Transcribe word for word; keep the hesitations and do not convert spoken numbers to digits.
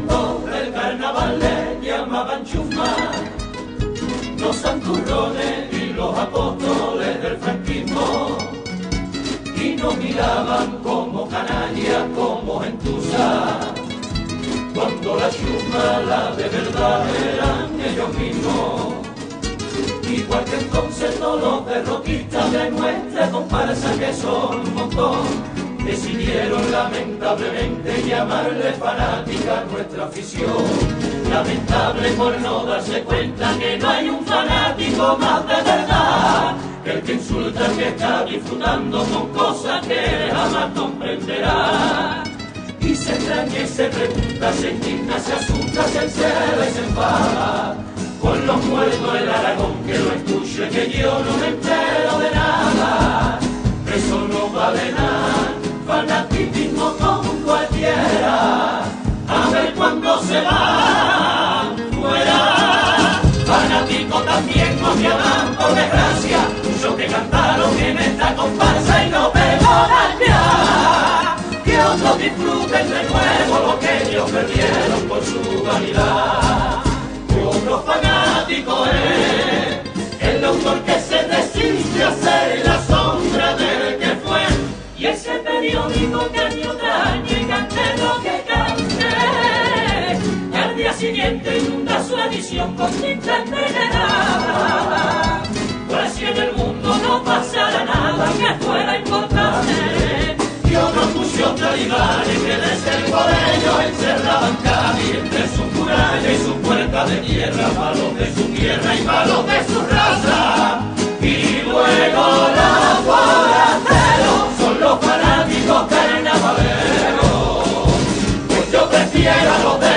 mundo del carnaval le llamaban chusma, los santurrones y los apóstoles del franquismo, y nos miraban como canallas, como gentuza, cuando la chusma, la de verdad, eran ellos mismos. Igual que entonces todos los derrotistas de nuestra comparsa, que son un montón, decidieron lamentablemente llamarle fanática a nuestra afición. Lamentable por no darse cuenta que no hay un fanático más de verdad que el que insulta al que está disfrutando con cosas que jamás comprenderá. Y se extraña y se pregunta, se indigna, se asusta, se encela y se enfada con los muertos del Aragón, que lo escuche, que yo no me entero de nada. Eso no vale nada, fanatismo como cualquiera, a ver cuándo se va fuera. Fanático también nos llaman, por desgracia, muchos que cantaron en esta comparsa y no perdonan ya. Que otros disfruten de nuevo lo que ellos perdieron por su vanidad. Otro fanático es el autor que se resiste a ser la sombra del que fue, y ese periódico que año tras año cante lo que cante, y al día siguiente inunda su edición con tinta envenenada. Pues si en el mundo no pasara nada que fuera importante, y otros muchos talibanes que desde el colegio encerraban Cádiz entre su muralla y su puerta de tierra, palos de su tierra y palos de su raza. Y luego los forasteros son los fanáticos carnavaleros, pues yo prefiero a los de